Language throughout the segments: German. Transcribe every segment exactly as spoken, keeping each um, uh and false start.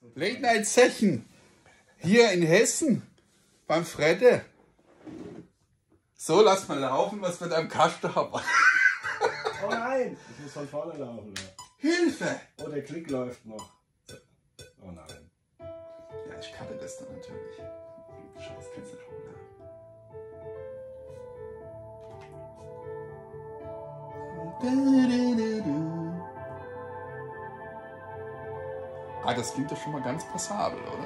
Late Night Zechen. Hier in Hessen. Beim Fredde. So, lass mal laufen, was wir da im Kasten haben. Oh nein, ich muss von vorne laufen. Ja. Hilfe! Oh, der Klick läuft noch. Oh nein. Ja, ich cutte das dann natürlich. Scheiß, kennst du schon, ja. Ah, das klingt doch schon mal ganz passabel, oder?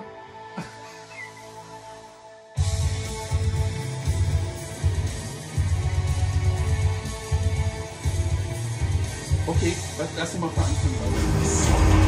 Okay, lass uns mal anfangen.